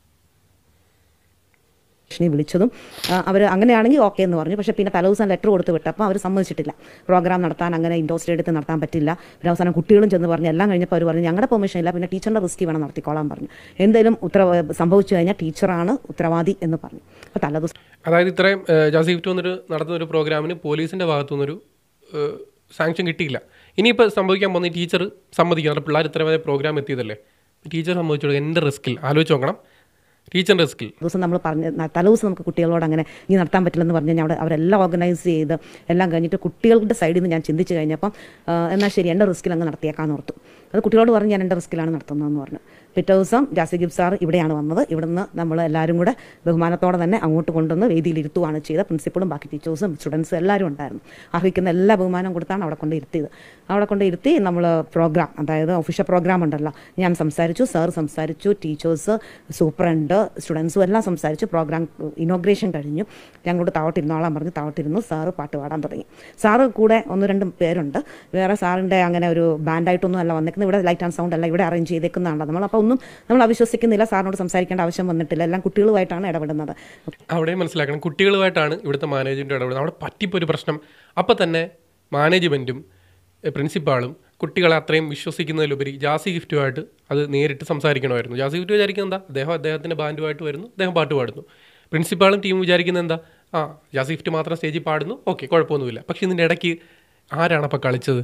വിളിച്ചതും അവർ അങ്ങനെയാണെങ്കിൽ ഓക്കെ എന്ന് പറഞ്ഞു. പക്ഷേ പിന്നെ തലേദിവസം ലെറ്റർ കൊടുത്ത് വിട്ടപ്പോൾ അവർ സമ്മതിച്ചിട്ടില്ല. പ്രോഗ്രാം നടത്താൻ അങ്ങനെ ഇൻഡോർ സ്റ്റേഡിയത്തിൽ നടത്താൻ പറ്റില്ല. പിന്നെ അവസാനം കുട്ടികളും ചെന്ന് പറഞ്ഞു. എല്ലാം കഴിഞ്ഞപ്പോൾ അവർ പറഞ്ഞു ഞങ്ങളുടെ പെർമിഷൻ ഇല്ല, പിന്നെ ടീച്ചറിൻ്റെ റിസ്ക് വേണം നടത്തിക്കോളാൻ പറഞ്ഞു. എന്തെങ്കിലും സംഭവിച്ചു കഴിഞ്ഞാൽ ടീച്ചറാണ് ഉത്തരവാദി എന്ന് പറഞ്ഞു. അപ്പോൾ തലേദിവസം, അതായത് ഇത്രയും ജാസി ഗിഫ്റ്റ് വന്നൊരു നടത്തുന്ന ഒരു പ്രോഗ്രാമിന് പോലീസിൻ്റെ ഭാഗത്തുനിന്നൊരു സാങ്ഷൻ കിട്ടിയില്ല. ഇനിയിപ്പോൾ സംഭവിക്കാൻ പോകുന്ന ഈ ടീച്ചർ സമ്മതിക്കണം. പിള്ളേർ ഇത്ര വരെ പ്രോഗ്രാം എത്തിയതല്ലേ, ടീച്ചർ സമ്മതിച്ചോളൂ. എൻ്റെ റിസ്കിൽ ആലോചിച്ച് നോക്കണം, ടീച്ചറിൻ്റെ റിസ്കിൽ. ദിവസം നമ്മൾ തലേദിവസം നമുക്ക് കുട്ടികളോട് അങ്ങനെ ഇനി നടത്താൻ പറ്റില്ലെന്ന് പറഞ്ഞു കഴിഞ്ഞാൽ അവരെല്ലാം ഓർഗനൈസ് ചെയ്ത് എല്ലാം കഴിഞ്ഞിട്ട് കുട്ടികളുടെ സൈഡിൽ നിന്ന് ഞാൻ ചിന്തിച്ച് കഴിഞ്ഞപ്പം എന്നാൽ ശരി എൻ്റെ റിസ്കിൽ അങ്ങ് നടത്തിയേക്കാന്ന് ഓർത്തു. അത് കുട്ടികളോട് പറഞ്ഞു ഞാൻ എൻ്റെ റിസ്കിലാണ് നടത്തുന്നതെന്ന് പറഞ്ഞു. പിറ്റേ ദിവസം ജാസി ഗിബ്സ് സാർ ഇവിടെയാണ് വന്നത്. ഇവിടുന്ന് നമ്മൾ എല്ലാവരും കൂടെ ബഹുമാനത്തോടെ തന്നെ അങ്ങോട്ട് കൊണ്ടുവന്ന് വേദിയിൽ ഇരുത്തുകയാണ് ചെയ്തത്. പ്രിൻസിപ്പളും ബാക്കി ടീച്ചേഴ്സും സ്റ്റുഡൻസും എല്ലാവരും ഉണ്ടായിരുന്നു. അർഹിക്കുന്ന എല്ലാ ബഹുമാനം കൊടുത്താണ് അവിടെ കൊണ്ട് ഇരുത്തിയത്. അവിടെ കൊണ്ട് ഇരുത്തി നമ്മൾ പ്രോഗ്രാം, അതായത് ഒഫീഷ്യൽ പ്രോഗ്രാം ഉണ്ടല്ലോ, ഞാൻ സംസാരിച്ചു, സാർ സംസാരിച്ചു, ടീച്ചേഴ്സ്, സൂപ്രണ്ട്, സ്റ്റുഡൻസും എല്ലാം സംസാരിച്ചു. പ്രോഗ്രാം ഇനോഗ്രേഷൻ കഴിഞ്ഞു. ഞങ്ങളോട് താവട്ടിരുന്നോളാൻ പറഞ്ഞു. താവട്ടിരുന്നു. സാറ് പാട്ട് പാടാൻ തുടങ്ങി. സാറ് കൂടെ 1-2 പേരുണ്ട്. വേറെ സാറിൻ്റെ അങ്ങനെ ഒരു ബാൻഡായിട്ടൊന്നും അല്ല വന്നേക്കുന്നത്. ഇവിടെ ലൈറ്റ് ആൻഡ് സൗണ്ട് അല്ല ഇവിടെ അറേഞ്ച് ചെയ്തേക്കുന്നതാണ്. അപ്പോൾ ഒന്നും നമ്മൾ അവിശ്വസിക്കുന്നില്ല. സാറിനോട് സംസാരിക്കേണ്ട ആവശ്യം വന്നിട്ടില്ല. എല്ലാം കുട്ടികളുമായിട്ടാണ് ഇടപെടുന്നത്. അവിടെ മനസ്സിലാക്കണം, കുട്ടികളുമായിട്ടാണ് ഇവിടുത്തെ മാനേജ്മെൻറ്റ് ഇടപെടുന്നത്. അവിടെ പറ്റിപ്പോയൊരു പ്രശ്നം. അപ്പോൾ തന്നെ മാനേജ്മെൻറ്റും പ്രിൻസിപ്പാളും കുട്ടികളെ അത്രയും വിശ്വസിക്കുന്നതിലുപരി ജാസി ഗിഫ്റ്റുമായിട്ട് അത് നേരിട്ട് സംസാരിക്കണമായിരുന്നു. ജാസി ഗിഫ്റ്റ് വിചാരിക്കുന്നത് എന്താ, അദ്ദേഹത്തിൻ്റെ ബാൻഡുമായിട്ട് വരുന്നു, അദ്ദേഹം പാട്ട് പാടുന്നു. പ്രിൻസിപ്പാളും ടീമും വിചാരിക്കുന്നത് എന്താ, ജാസി ഗിഫ്റ്റ് മാത്രം സ്റ്റേജിൽ പാടുന്നു, ഓക്കെ, കുഴപ്പമൊന്നുമില്ല. പക്ഷേ ഇതിൻ്റെ ഇടയ്ക്ക് ആരാണ് അപ്പോൾ കളിച്ചത്?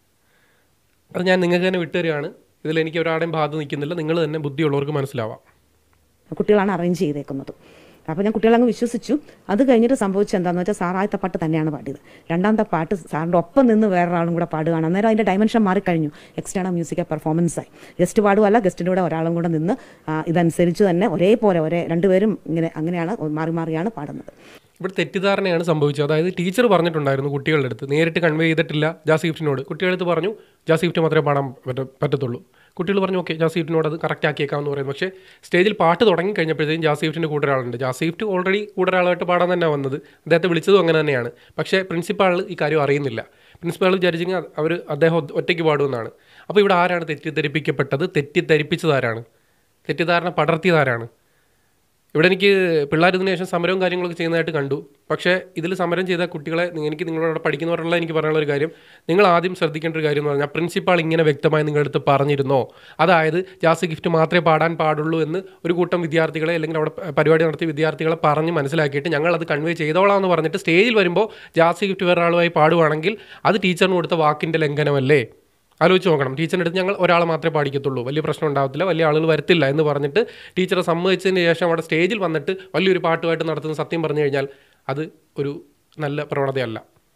അത് ഞാൻ നിങ്ങൾക്ക് തന്നെ വിട്ടുതരികയാണ്. ഇതിലെനിക്ക് ഒരാളുടെയും ഭാഗത്ത് നിൽക്കുന്നില്ല. നിങ്ങൾ തന്നെ ബുദ്ധിയുള്ളവർക്ക് മനസ്സിലാവാം. കുട്ടികളാണ് അറേഞ്ച് ചെയ്തേക്കുന്നത്. അപ്പോൾ ഞാൻ കുട്ടികളങ്ങ് വിശ്വസിച്ചു. അത് കഴിഞ്ഞിട്ട് സംഭവിച്ചത് എന്താണെന്ന് വെച്ചാൽ സാർ ആദ്യത്തെ പാട്ട് തന്നെയാണ് പാടിയത്. രണ്ടാമത്തെ പാട്ട് സാറിൻ്റെ ഒപ്പം നിന്ന് വേറൊരാളും കൂടെ പാടുകയാണ്. അന്നേരം അതിൻ്റെ ഡയമെൻഷൻ മാറിക്കഴിഞ്ഞു. എക്സ്റ്റേണൽ മ്യൂസിക്കൽ പെർഫോമൻസായി. ഗസ്റ്റ് പാടുകയല്ല, ഗസ്റ്റിൻ്റെ കൂടെ ഒരാളും കൂടെ നിന്ന് ഇതനുസരിച്ച് തന്നെ ഒരേപോലെ രണ്ടുപേരും അങ്ങനെയാണ് മാറി മാറിയാണ് പാടുന്നത്. ഇവിടെ തെറ്റിദ്ധാരണയാണ് സംഭവിച്ചത്. അതായത് ടീച്ചർ പറഞ്ഞിട്ടുണ്ടായിരുന്നു കുട്ടികളുടെ അടുത്ത്, നേരിട്ട് കൺവേ ചെയ്തിട്ടില്ല ജാസി ഗിഫ്റ്റിനോട്. കുട്ടികളുടെ അടുത്ത് പറഞ്ഞു ജാസി ഗിഫ്റ്റ് മാത്രമേ പാടാൻ പറ്റത്തുള്ളൂ. കുട്ടികൾ പറഞ്ഞു ഓക്കെ ജാസി ഗിഫ്റ്റിനോട് അത് കറക്റ്റ് ആക്കിയേക്കാമെന്ന് പറയുന്നത്. പക്ഷേ സ്റ്റേജിൽ പാട്ട് തുടങ്ങി കഴിഞ്ഞപ്പോഴത്തേക്കും ജാസി ഗിഫ്റ്റിൻ്റെ കൂടെ ഒരാളുണ്ട്. ജാസി ഗിഫ്റ്റ് ഓൾറെഡി കൂടെ ഒരാളായിട്ട് പാടാൻ തന്നെ വന്നത്, അദ്ദേഹത്തെ വിളിച്ചതും അങ്ങനെ തന്നെയാണ്. പക്ഷേ പ്രിൻസിപ്പാൾ ഈ കാര്യം അറിയുന്നില്ല. പ്രിൻസിപ്പാൾ വിചാരിച്ചെങ്കിൽ അദ്ദേഹം ഒറ്റയ്ക്ക് പാടുമെന്നാണ്. അപ്പോൾ ഇവിടെ ആരാണ് തെറ്റിദ്ധരിപ്പിക്കപ്പെട്ടത്? തെറ്റിദ്ധരിപ്പിച്ചതാരാണ്? തെറ്റിദ്ധാരണ പടർത്തിയതാരാണ്? ഇവിടെ എനിക്ക് പിള്ളേർ ഇതിന് ശേഷം സമരവും കാര്യങ്ങളൊക്കെ ചെയ്യുന്നതായിട്ട് കണ്ടു. പക്ഷേ ഇതിൽ സമരം ചെയ്ത കുട്ടികളെ, എനിക്ക് നിങ്ങളോട് പഠിക്കുന്നവരുള്ള എനിക്ക് പറയാനുള്ള ഒരു കാര്യം, നിങ്ങൾ ആദ്യം ശ്രദ്ധിക്കേണ്ട ഒരു കാര്യം എന്ന് പറഞ്ഞാൽ, പ്രിൻസിപ്പാൾ ഇങ്ങനെ വ്യക്തമായി നിങ്ങളുടെ അടുത്ത് പറഞ്ഞിരുന്നോ? അതായത് ജാസി ഗിഫ്റ്റ് മാത്രമേ പാടാൻ പാടുള്ളൂ എന്ന് ഒരു കൂട്ടം വിദ്യാർത്ഥികളെ, അല്ലെങ്കിൽ അവിടെ പരിപാടി നടത്തിയ വിദ്യാർത്ഥികളെ പറഞ്ഞ് മനസ്സിലാക്കിയിട്ട് ഞങ്ങൾ അത് കൺവേ ചെയ്തോളാം എന്ന് പറഞ്ഞിട്ട് സ്റ്റേജിൽ വരുമ്പോൾ ജാസി ഗിഫ്റ്റ് വേറൊരാളുമായി പാടുവാണെങ്കിൽ അത് ടീച്ചറിന് കൊടുത്ത വാക്കിൻ്റെ ലംഘനമല്ലേ? ആലോചിച്ച് നോക്കണം. ടീച്ചറിൻ്റെ അടുത്ത് ഞങ്ങൾ ഒരാളെ മാത്രമേ പാടിക്കത്തുള്ളൂ, വലിയ പ്രശ്നം ഉണ്ടാകത്തില്ല, വലിയ ആളുകൾ വരത്തില്ല എന്ന് പറഞ്ഞിട്ട് ടീച്ചറെ സമ്മതിച്ചതിന് ശേഷം അവിടെ സ്റ്റേജിൽ വന്നിട്ട് വലിയൊരു പാട്ടുമായിട്ട് നടത്തുന്ന സത്യം പറഞ്ഞു കഴിഞ്ഞാൽ അത് ഒരു നല്ല പ്രവണതയല്ല.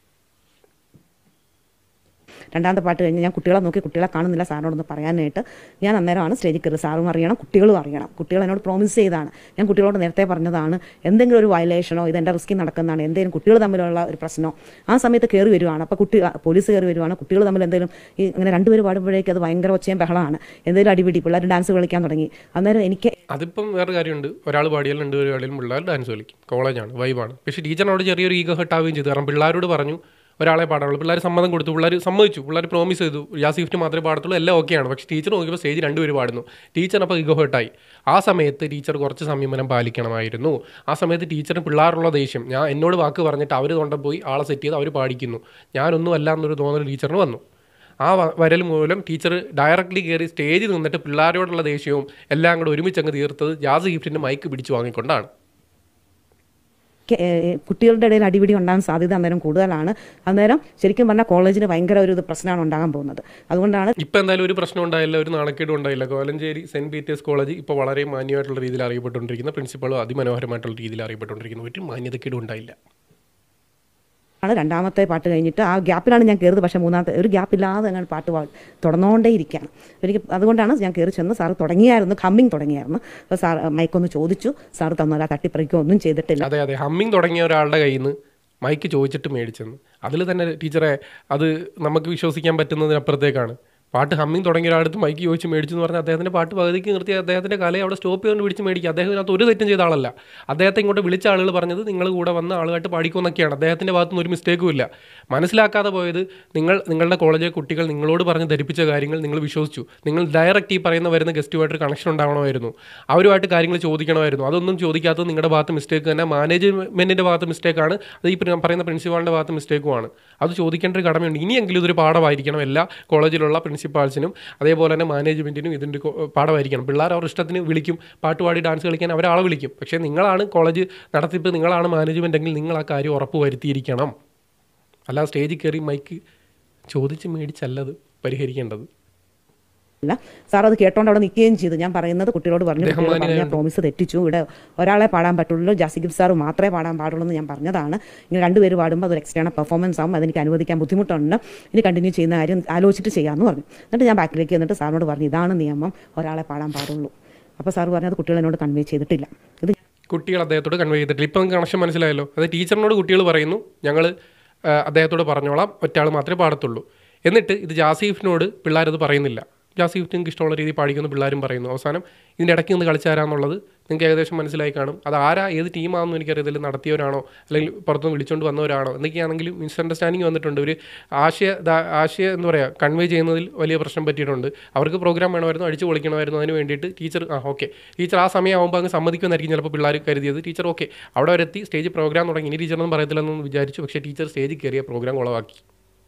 രണ്ടാമത്തെ പാട്ട് കഴിഞ്ഞ് ഞാൻ കുട്ടികളെ നോക്കി, കുട്ടികളെ കാണുന്നില്ല, സാറിനോടൊന്ന് പറയാനായിട്ട് ഞാൻ അന്നേരമാണ് സ്റ്റേജിൽ കയറി. സാറും അറിയണം, കുട്ടികളും അറിയണം. കുട്ടികൾ എന്നോട് പ്രോമിസ് ചെയ്താണ്. ഞാൻ കുട്ടികളോട് നേരത്തെ പറഞ്ഞതാണ്, എന്തെങ്കിലും ഒരു വയലേഷനോ ഇതെൻ്റെ റിസ്കിൽ നടക്കുന്നതാണ്, എന്തെങ്കിലും കുട്ടികൾ തമ്മിലുള്ള ഒരു പ്രശ്നമോ ആ സമയത്ത് കയറി വരുവാണ്. അപ്പോൾ പോലീസ് കയറി വരുവാണ്, കുട്ടികൾ തമ്മിൽ എന്തെങ്കിലും ഇങ്ങനെ രണ്ടുപേർ പാടുമ്പോഴേക്കും അത് ഭയങ്കര ഒച്ചയും ബഹളമാണ്, എന്തെങ്കിലും അടിപിടി, പിള്ളേർ ഡാൻസ് കളിക്കാൻ തുടങ്ങി. അന്നേരം എനിക്ക് അതിപ്പം വേറെ കാര്യമുണ്ട്, ഒരാൾ പാടിയാലും രണ്ടുപേർ പാടിയാലും പിള്ളേർ ഡാൻസ് കളിക്കും, കോളേജാണ്, വൈബാണ്. പക്ഷേ ടീച്ചറിനോട് ചെറിയൊരു ഈഗോ ഹർട്ടാവുകയും ചെയ്തു. കാരണം പിള്ളേരോട് പറഞ്ഞു ഒരാളെ പാടാനുള്ളൂ, പിള്ളേർ സമ്മതം കൊടുത്തു, പിള്ളേർ സമ്മതിച്ചു, പിള്ളേർ പ്രോമിസ് ചെയ്തു ജാസി ഗിഫ്റ്റ് മാത്രമേ പാടത്തുള്ളൂ, എല്ലാം ഓക്കെയാണ്. പക്ഷേ ടീച്ചർ നോക്കിയപ്പോൾ സ്റ്റേജ് രണ്ടുപേർ പാടുന്നു. ടീച്ചറിനപ്പോൾ ഈഗോ ഹർട്ടായി. ആ സമയത്ത് ടീച്ചർ കുറച്ച് സംയമനം പാലിക്കണമായിരുന്നു. ആ സമയത്ത് ടീച്ചറിന് പിള്ളേരുള്ള ദേഷ്യം, എന്നോട് വാക്ക് പറഞ്ഞിട്ട് അവർ തൊണ്ട പോയി ആളെ സെറ്റ് ചെയ്ത് അവർ പാടിക്കുന്നു, ഞാനൊന്നും അല്ല എന്നൊരു തോന്നൽ ടീച്ചറിന് വന്നു. ആ വരൽ മൂലം ടീച്ചർ ഡയറക്റ്റ്ലി കയറി സ്റ്റേജിൽ നിന്നിട്ട് പിള്ളേരോടുള്ള ദേഷ്യവും എല്ലാം കൂടെ ഒരുമിച്ചങ്ങ് തീർത്തത് ജാസി ഗിഫ്റ്റിൻ്റെ മൈക്ക് പിടിച്ചു വാങ്ങിക്കൊണ്ടാണ്. കുട്ടികളുടെ ഇടയിൽ അടിപിടി ഉണ്ടാകാൻ സാധ്യത അന്നേരം കൂടുതലാണ്. അന്നേരം ശരിക്കും പറഞ്ഞാൽ കോളേജിന് ഭയങ്കര ഒരു പ്രശ്നമാണ് ഉണ്ടാകാൻ പോകുന്നത്. അതുകൊണ്ടാണ് ഇപ്പോൾ എന്തായാലും ഒരു പ്രശ്നം ഉണ്ടായില്ല, ഒരു നാണക്കേടും ഉണ്ടായില്ല. കോലഞ്ചേരി സെൻറ്റ് പീറ്റേഴ്സ് കോളേജ് ഇപ്പോൾ വളരെ മാന്യമായിട്ടുള്ള രീതിയിൽ അറിയപ്പെട്ടുകൊണ്ടിരിക്കുന്ന, പ്രിൻസിപ്പളും അതിമനോഹരമായിട്ടുള്ള രീതിയിൽ അറിയപ്പെട്ടുകൊണ്ടിരിക്കുന്ന, ഒരു മാന്യതക്കേടും ഉണ്ടായില്ല. രണ്ടാമത്തെ പാട്ട് കഴിഞ്ഞിട്ട് ആ ഗ്യാപ്പിലാണ് ഞാൻ കയറിയത്. പക്ഷേ മൂന്നാമത്തെ ഒരു ഗ്യാപ്പില്ലാതെ അങ്ങനെ പാട്ട് തുടർന്നുകൊണ്ടേ ഇരിക്കുകയാണ്. എനിക്ക് അതുകൊണ്ടാണ് ഞാൻ കയറി ചെന്ന്, സാറ് തുടങ്ങിയായിരുന്നു, ഹമ്മിങ് തുടങ്ങിയായിരുന്നു. അപ്പോൾ സാർ മൈക്കൊന്ന് ചോദിച്ചു, സാറ് തന്നല്ല, തട്ടിപ്പറിക്കോ ഒന്നും ചെയ്തിട്ടില്ല. അതെ, ഹമ്മിങ് തുടങ്ങിയ ഒരാളുടെ കയ്യിൽ നിന്ന് മൈക്ക് ചോദിച്ചിട്ട് മേടിച്ചെന്ന്, അതിൽ തന്നെ ടീച്ചറെ അത് നമുക്ക് വിശ്വസിക്കാൻ പറ്റുന്നതിനപ്പുറത്തേക്കാണ്. പാട്ട് ഹമ്മിങ് തുടങ്ങിയ ഒരാളടുത്ത് മൈക്ക് ചോദിച്ച് മേടിച്ചു എന്ന് പറഞ്ഞാൽ അദ്ദേഹത്തിൻ്റെ പാട്ട് പകുതിക്ക് നിർത്തി അദ്ദേഹത്തിൻ്റെ കലയെ അവിടെ സ്റ്റോപ്പ് ചെയ്തുകൊണ്ട് പിടിച്ച് മേടിക്കുക. അദ്ദേഹം ഇതിനകത്ത് ഒരു തെറ്റും ചെയ്ത ആളല്ല. അദ്ദേഹത്തെ ഇങ്ങോട്ട് വിളിച്ച ആളുകൾ പറഞ്ഞത് നിങ്ങൾ കൂടെ വന്ന ആളുമായിട്ട് പാടിക്കുമെന്നൊക്കെയാണ്. അദ്ദേഹത്തിൻ്റെ ഭാഗത്തുനിന്ന് ഒരു മിസ്റ്റേക്കും ഇല്ല. മനസ്സിലാക്കാതെ പോയത് നിങ്ങളുടെ കോളേജിലെ കുട്ടികൾ നിങ്ങളോട് പറഞ്ഞ് ധരിപ്പിച്ച കാര്യങ്ങൾ നിങ്ങൾ വിശ്വസിച്ചു. നിങ്ങൾ ഡയറക്റ്റ് ഈ പറയുന്ന വരുന്ന ഗസ്റ്റുമായിട്ട് കണക്ഷൻ ഉണ്ടാവണമായിരുന്നു, അവരുമായിട്ട് കാര്യങ്ങൾ ചോദിക്കണമായിരുന്നു. അതൊന്നും ചോദിക്കാത്തത് നിങ്ങളുടെ ഭാഗത്ത് മിസ്റ്റേക്ക് തന്നെ, മാനേജ്മെൻറ്റിൻ്റെ ഭാഗത്ത് മിസ്റ്റേക്കാണ്, അത് ഈ പറയുന്ന പ്രിൻസിപ്പാളിൻ്റെ ഭാഗത്ത് മിസ്റ്റേക്കുമാണ്. അത് ചോദിക്കേണ്ട ഒരു കടമയുണ്ട്. ഇനിയെങ്കിലും ഇതൊരു പാഠമായിരിക്കണം എല്ലാ കോളേജിലുള്ള പ്രിൻസിപ്പാൾസിനും അതേപോലെ തന്നെ മാനേജ്മെൻറ്റിനും ഇതിൻ്റെ പാഠമായിരിക്കണം. പിള്ളേർ അവർ ഇഷ്ടത്തിന് വിളിക്കും, പാട്ടുപാടി ഡാൻസ് കളിക്കാൻ അവരാളെ വിളിക്കും. പക്ഷേ നിങ്ങളാണ് കോളേജ് നടത്തിപ്പ്, നിങ്ങളാണ് മാനേജ്മെൻ്റ് എങ്കിൽ നിങ്ങൾ ആ കാര്യം ഉറപ്പ് വരുത്തിയിരിക്കണം. അല്ലാതെ സ്റ്റേജിൽ കയറി മൈക്ക് ചോദിച്ച് മേടിച്ചല്ലത് പരിഹരിക്കേണ്ടത്. സാർ അത് കേട്ടോണ്ട് അവിടെ നിൽക്കുകയും ചെയ്തു. ഞാൻ പറയുന്നത് കുട്ടികളോട് പറഞ്ഞു, പ്രോമിസ് തെറ്റിച്ചു, ഇവിടെ ഒരാളെ പാടാൻ പറ്റുള്ളൂ, ജാസി ഗിഫ്റ്റ് സാർ മാത്രമേ പാടാൻ പാടുള്ളൂ എന്ന് ഞാൻ പറഞ്ഞതാണ്. ഇങ്ങനെ രണ്ടുപേര് പാടുമ്പോൾ അതൊരു എക്സ്റ്റേണൽ പെർഫോമൻസ് ആകും, അതെനിക്ക് അനുവദിക്കാൻ ബുദ്ധിമുട്ടുണ്ട്, ഇനി കണ്ടിന്യൂ ചെയ്യുന്ന കാര്യം ആലോചിച്ചിട്ട് ചെയ്യാമെന്ന് പറഞ്ഞു. എന്നിട്ട് ഞാൻ ബാക്കിലേക്ക് എന്നിട്ട് സാറിനോട് പറഞ്ഞു ഇതാണ് നിയമം, ഒരാളെ പാടാൻ പാടുള്ളൂ. അപ്പോൾ സാർ പറഞ്ഞത് കുട്ടികൾ എന്നോട് കൺവേ ചെയ്തിട്ടില്ല. ഇത് കുട്ടികൾ അദ്ദേഹത്തോട് കൺവേ ചെയ്തിട്ടില്ല. ഇപ്പം കണക്ഷൻ മനസ്സിലായല്ലോ. അത് ടീച്ചറിനോട് കുട്ടികൾ പറയുന്നു ഞങ്ങൾ അദ്ദേഹത്തോട് പറഞ്ഞോളാം, ഒറ്റയാൾ മാത്രമേ പാടത്തുള്ളൂ. എന്നിട്ട് ഇത് ജാസി ഗിഫ്റ്റിനോട് പിള്ളേരത് പറയുന്നില്ല. ജാസി ഗിഫ്റ്റ് നിങ്ങൾക്ക് ഇഷ്ടമുള്ള രീതിയിൽ പാടിക്കുന്ന പിള്ളേരും പറയുന്നു. അവസാനം ഇതിൻ്റെ ഇടയ്ക്ക് നിന്ന് കളിച്ചാരാന്നുള്ളത് നിങ്ങൾക്ക് ഏകദേശം മനസ്സിലായി കാണും. അത് ആരാ, ഏത് ടീമാണെന്ന് എനിക്കറിയത്തില്ല, നടത്തിയവരാണോ അല്ലെങ്കിൽ പുറത്തുനിന്ന് വിളിച്ചുകൊണ്ട് വന്നവരാണോ എന്തൊക്കെയാണെങ്കിലും മിസ്അണ്ടർസ്റ്റാൻഡിങ് വന്നിട്ടുണ്ട്. ഒരു ആശയ എന്താ പറയുക കൺവേ ചെയ്യുന്നതിൽ വലിയ പ്രശ്നം പറ്റിയിട്ടുണ്ട്. അവർക്ക് പ്രോഗ്രാം വേണമായിരുന്നു, അടിച്ചു പൊളിക്കണമായിരുന്നു. അതിന് വേണ്ടിയിട്ട് ടീച്ചർ ടീച്ചർ ആ സമയമാകുമ്പോൾ അങ്ങ് സമ്മതിക്കുമെന്നായിരിക്കും ചിലപ്പോൾ പിള്ളേർ കരുതിയത്. ടീച്ചർ അവിടെ വരെത്തി സ്റ്റേജ് പ്രോഗ്രാം തുടങ്ങി, ഇനി ടീച്ചറൊന്നും പറയത്തില്ലെന്ന് വിചാരിച്ചു. പക്ഷേ ടീച്ചർ സ്റ്റേജിൽ കയറിയ പ്രോഗ്രാം കുളവാക്കി.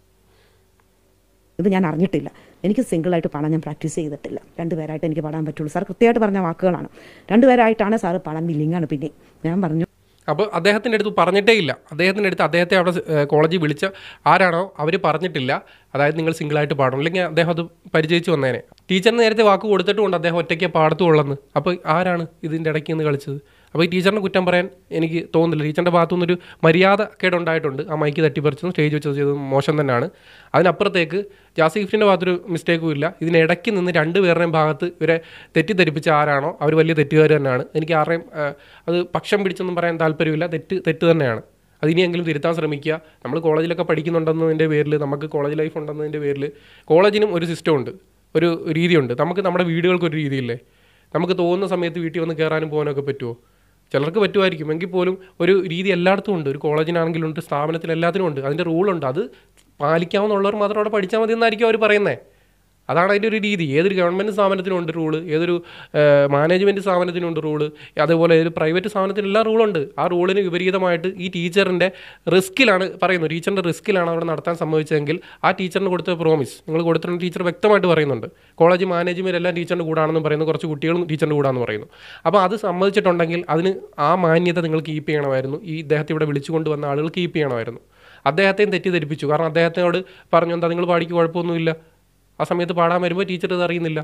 ഇത് ഞാൻ അറിഞ്ഞിട്ടില്ല. എനിക്ക് സിംഗിളായിട്ട് പാടാൻ ഞാൻ പ്രാക്ടീസ് ചെയ്തിട്ടില്ല. രണ്ടുപേരായിട്ട് എനിക്ക് പാടാൻ പറ്റുള്ളൂ. സാർ കൃത്യമായിട്ട് പറഞ്ഞ വാക്കുകളാണ്. രണ്ടുപേരായിട്ടാണ് സാറ് പാടാൻ വില്ലിങ്ങാണ്. പിന്നെ ഞാൻ പറഞ്ഞു, അപ്പോൾ അദ്ദേഹത്തിൻ്റെ അടുത്ത് പറഞ്ഞിട്ടേ ഇല്ല. അദ്ദേഹത്തെ അവിടെ കോളേജിൽ വിളിച്ച ആരാണോ അവർ പറഞ്ഞിട്ടില്ല, അതായത് നിങ്ങൾ സിംഗിളായിട്ട് പാടണം, അല്ലെങ്കിൽ അദ്ദേഹം അത് പരിചയിച്ച് വന്നേനെ. ടീച്ചറിന് നേരത്തെ വാക്ക് കൊടുത്തിട്ടുമുണ്ട് അദ്ദേഹം ഒറ്റയ്ക്ക് പാടത്തുള്ളെന്ന്. അപ്പോൾ ആരാണ് ഇതിൻ്റെ ഇടയ്ക്ക് നിന്ന് കളിച്ചത്? അപ്പോൾ ഈ ടീച്ചറിനെ കുറ്റം പറയാൻ എനിക്ക് തോന്നുന്നില്ല. ടീച്ചറിൻ്റെ ഭാഗത്തുനിന്നൊരു മര്യാദ കേടുണ്ടായിട്ടുണ്ട്. ആ മൈക്ക് തട്ടിപ്പറിച്ചതും സ്റ്റേജ് വെച്ച് ചെയ്തതും മോശം തന്നെയാണ്. അതിനപ്പുറത്തേക്ക് ജാസി ഗിഫ്റ്റിൻ്റെ ഭാഗത്തൊരു മിസ്റ്റേക്കും ഇല്ല. ഇതിനിടയ്ക്ക് നിന്ന് രണ്ടുപേരുടെയും ഭാഗത്ത് ഇവരെ തെറ്റിദ്ധരിപ്പിച്ച ആരാണോ അവർ വലിയ തെറ്റുകാർ തന്നെയാണ്. എനിക്ക് ആരുടെയും അത് പക്ഷം പിടിച്ചൊന്നും പറയാൻ താല്പര്യമില്ല. തെറ്റ് തന്നെയാണ്. അതിനിയെങ്കിലും തിരുത്താൻ ശ്രമിക്കുക. നമ്മൾ കോളേജിലൊക്കെ പഠിക്കുന്നുണ്ടെന്നതിൻ്റെ പേരിൽ, നമുക്ക് കോളേജ് ലൈഫ് ഉണ്ടെന്നതിൻ്റെ പേരിൽ, കോളേജിനും ഒരു സിസ്റ്റമുണ്ട്, ഒരു രീതിയുണ്ട്. നമുക്ക് നമ്മുടെ വീടുകൾക്കൊരു രീതിയില്ലേ? നമുക്ക് തോന്നുന്ന സമയത്ത് വീട്ടിൽ വന്ന് കയറാനും പോകാനൊക്കെ പറ്റുമോ? ചിലർക്ക് പറ്റുമായിരിക്കും. എങ്കിൽ പോലും ഒരു രീതി എല്ലായിടത്തും ഉണ്ട്. ഒരു കോളേജിനാണെങ്കിലും ഉണ്ട്, സ്ഥാപനത്തിൽ എല്ലാത്തിനും ഉണ്ട്. അതിൻ്റെ റൂളുണ്ട്. അത് പാലിക്കാവുന്നുള്ളവർ മാത്രം അവിടെ പഠിച്ചാൽ മതി എന്നായിരിക്കും അവർ പറയുന്നത്. അതാണ് അതിൻ്റെ ഒരു രീതി. ഏതൊരു ഗവൺമെൻറ് സ്ഥാപനത്തിനുണ്ട് റൂള്, ഏതൊരു മാനേജ്മെൻറ്റ് സ്ഥാപനത്തിനുണ്ട് റൂള്, അതേപോലെ ഏതൊരു പ്രൈവറ്റ് സ്ഥാപനത്തിനെല്ലാം റൂളുണ്ട്. ആ റൂളിന് വിപരീതമായിട്ട് ഈ ടീച്ചറിൻ്റെ റിസ്ക്കിലാണ് പറയുന്നത്. ടീച്ചറിൻ്റെ റിസ്ക്കിലാണ് അവിടെ നടത്താൻ സംഭവിച്ചതെങ്കിൽ ആ ടീച്ചറിന് കൊടുത്ത പ്രോമിസ് നിങ്ങൾ കൊടുത്തിട്ടുണ്ട്. ടീച്ചർ വ്യക്തമായിട്ട് പറയുന്നുണ്ട്. കോളേജ് മാനേജ്മെൻറ്റ് എല്ലാം ടീച്ചറിൻ്റെ കൂടാണെന്നും പറയുന്നു, കുറച്ച് കുട്ടികളും ടീച്ചറിൻ്റെ കൂടാന്ന് പറയുന്നു. അപ്പോൾ അത് സമ്മതിച്ചിട്ടുണ്ടെങ്കിൽ അതിന് ആ മാന്യത നിങ്ങൾ കീപ്പ് ചെയ്യണമായിരുന്നു. ഈ ഇദ്ദേഹത്തെ ഇവിടെ വിളിച്ചു കൊണ്ടുവന്ന ആളുകൾ കീപ്പ് ചെയ്യണമായിരുന്നു. അദ്ദേഹത്തെയും തെറ്റിദ്ധരിപ്പിച്ചു. കാരണം അദ്ദേഹത്തിനോട് പറഞ്ഞു, എന്താ നിങ്ങൾ പാടിക്ക് കുഴപ്പമൊന്നുമില്ല. ആ സമയത്ത് പാടാൻ വരുമ്പോൾ ടീച്ചർ ഇത് അറിയുന്നില്ല.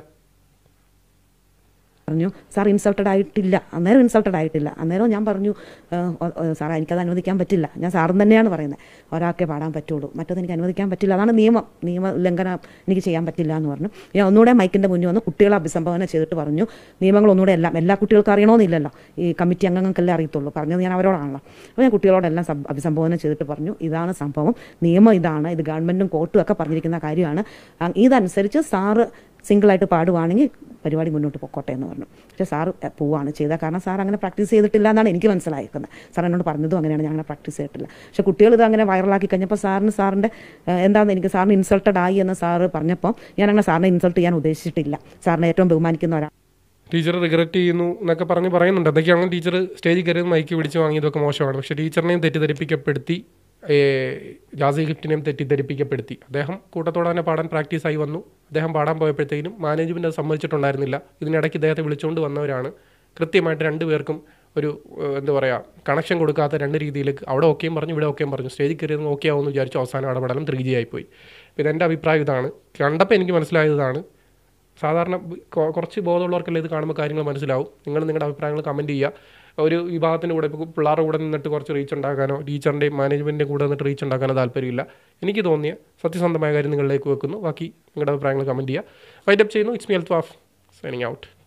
പറഞ്ഞു സാർ ഇൻസൾട്ടഡ് ആയിട്ടില്ല, അന്നേരം ഇൻസൾട്ടഡ് ആയിട്ടില്ല. അന്നേരം ഞാൻ പറഞ്ഞു സാർ എനിക്കത് അനുവദിക്കാൻ പറ്റില്ല. ഞാൻ സാറും തന്നെയാണ് പറയുന്നത്, ഒരാൾക്കേ പാടാൻ പറ്റുള്ളൂ, മറ്റത് എനിക്ക് അനുവദിക്കാൻ പറ്റില്ല, അതാണ് നിയമ ലംഘനം, എനിക്ക് ചെയ്യാൻ പറ്റില്ല എന്ന് പറഞ്ഞു. ഞാൻ ഒന്നുകൂടെ മൈക്കിൻ്റെ മുന്നിൽ വന്ന് കുട്ടികളെ അഭിസംബോധന ചെയ്തിട്ട് പറഞ്ഞു, നിയമങ്ങൾ ഒന്നുകൂടെ എല്ലാ കുട്ടികൾക്കും അറിയണമെന്നില്ലല്ലോ, ഈ കമ്മിറ്റി അംഗങ്ങൾക്കെല്ലാം അറിയത്തുള്ളൂ. പറഞ്ഞത് ഞാൻ അവരോടാണല്ലോ. അപ്പോൾ ഞാൻ കുട്ടികളോടെല്ലാം അഭിസംബോധന ചെയ്തിട്ട് പറഞ്ഞു, ഇതാണ് സംഭവം, നിയമം ഇതാണ്, ഇത് ഗവൺമെൻറ്റും കോർട്ടും ഒക്കെ പറഞ്ഞിരിക്കുന്ന കാര്യമാണ്. ഇതനുസരിച്ച് സാറ് സിംഗിളായിട്ട് പാടുവാണെങ്കിൽ പരിപാടി മുന്നോട്ട് പോയിക്കോട്ടെ എന്ന് പറഞ്ഞു. പക്ഷേ സാറ് പോവാണ് ചെയ്തത്. കാരണം സാർ അങ്ങനെ പ്രാക്ടീസ് ചെയ്തിട്ടില്ല എന്നാണ് എനിക്ക് മനസ്സിലായിരിക്കുന്നത്. സാർ എന്നോട് പറഞ്ഞതും അങ്ങനെയാണ്, ഞാൻ അങ്ങനെ പ്രാക്ടീസ് ചെയ്തിട്ടില്ല. പക്ഷേ കുട്ടികൾ ഇത് അങ്ങനെ വൈറലാക്കി കഴിഞ്ഞപ്പോൾ സാറിൻ്റെ എന്താണെന്ന് എനിക്ക് സാറിന് ഇൻസൾട്ടഡ് ആയി എന്ന് സാറ് പറഞ്ഞപ്പോൾ ഞാനങ്ങനെ സാറിനെ ഇൻസൾട്ട് ചെയ്യാൻ ഉദ്ദേശിച്ചിട്ടില്ല. സാറിനെ ഏറ്റവും ബഹുമാനിക്കുന്ന ഒരാൾ. ടീച്ചർ റിഗ്രറ്റ് ചെയ്യുന്നു എന്നൊക്കെ പറയുന്നുണ്ട്. എന്തൊക്കെയാണ് ടീച്ചർ സ്റ്റേജിൽ കയറി മൈക്ക് പിടിച്ച് വാങ്ങിയതൊക്കെ മോശമാണ്. പക്ഷേ ടീച്ചറിനെയും തെറ്റിദ്ധരിപ്പിക്കപ്പെടുത്തി, ജാസി ഗിഫ്റ്റിനെയും തെറ്റിദ്ധരിപ്പിക്കപ്പെടുത്തി. അദ്ദേഹം കൂട്ടത്തോടെ തന്നെ പാടാൻ പ്രാക്ടീസായി വന്നു. അദ്ദേഹം പാടാൻ പോയപ്പോഴത്തേക്കും മാനേജ്മെൻറ്റ് അത് സമ്മതിച്ചിട്ടുണ്ടായിരുന്നില്ല. ഇതിനിടയ്ക്ക് ഇദ്ദേഹത്തെ വിളിച്ചുകൊണ്ട് വന്നവരാണ്. കൃത്യമായിട്ട് രണ്ടുപേർക്കും ഒരു എന്താ പറയുക കണക്ഷൻ കൊടുക്കാത്ത രണ്ട് രീതിയിലേക്ക് അവിടെ ഓക്കെയും പറഞ്ഞു, ഇവിടെ ഓക്കെയും പറഞ്ഞു. സ്റ്റേജിൽ കയറിയത് ഓക്കെ ആവുമെന്ന് വിചാരിച്ചു. അവസാനം ഇടപെടലും 3G ആയിപ്പോയി. പിന്നെ എൻ്റെ അഭിപ്രായം ഇതാണ്. കണ്ടപ്പോൾ എനിക്ക് മനസ്സിലായതാണ്. സാധാരണ കുറച്ച് ബോധമുള്ളവർക്കല്ലേ ഇത് കാണുമ്പോൾ കാര്യങ്ങൾ മനസ്സിലാവും. നിങ്ങൾ നിങ്ങളുടെ അഭിപ്രായങ്ങൾ കമൻറ്റ് ചെയ്യുക. ഒരു വിഭാഗത്തിൻ്റെ കൂടെ, ഇപ്പോൾ പിള്ളേരുടെ കൂടെ നിന്നിട്ട് കുറച്ച് റീച്ച് ഉണ്ടാക്കാനോ ടീച്ചറിൻ്റെയും മാനേജ്മെൻറ്റിൻ്റെ കൂടെ നിന്നിട്ട് റീച്ച് ഉണ്ടാക്കാനോ താല്പര്യമില്ല. എനിക്ക് തോന്നിയ സത്യസന്ധമായ കാര്യം നിങ്ങളിലേക്ക് വെക്കുന്നു. ബാക്കി നിങ്ങളുടെ അഭിപ്രായങ്ങൾ കമൻറ്റ് ചെയ്യുക. വൈൻഡപ്പ് ചെയ്യുന്നു. It's me Althaf signing out.